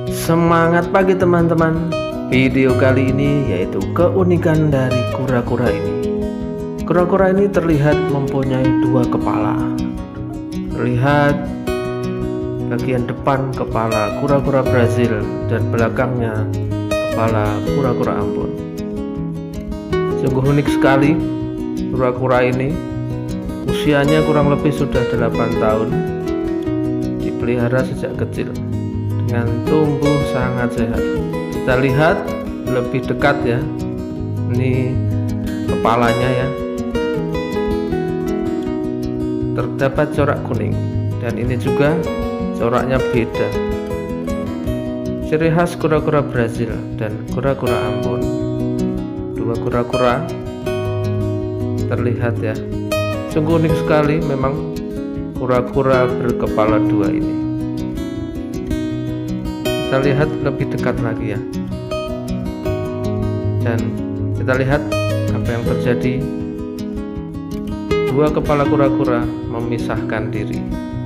Semangat pagi teman-teman. Video kali ini yaitu keunikan dari kura-kura ini. Kura-kura ini terlihat mempunyai dua kepala. Terlihat bagian depan kepala kura-kura Brazil dan belakangnya kepala kura-kura Ambon. Sungguh unik sekali kura-kura ini. Usianya kurang lebih sudah 8 tahun. Dipelihara sejak kecil dengan tumbuh sangat sehat. Kita lihat lebih dekat ya, ini kepalanya ya, terdapat corak kuning, dan ini juga coraknya beda. Ciri khas kura-kura Brazil dan kura-kura Ambon. Dua kura-kura terlihat ya, sungguh unik sekali memang kura-kura berkepala dua ini. Kita lihat lebih dekat lagi ya, dan kita lihat apa yang terjadi. Dua kepala kura-kura memisahkan diri.